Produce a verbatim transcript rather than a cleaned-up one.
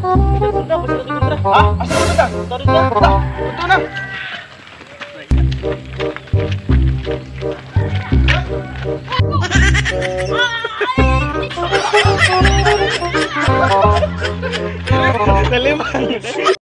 Tunda, masih lagi tunda. Ah, masih tunda. Tunda, tunda. Tunda. Dali man.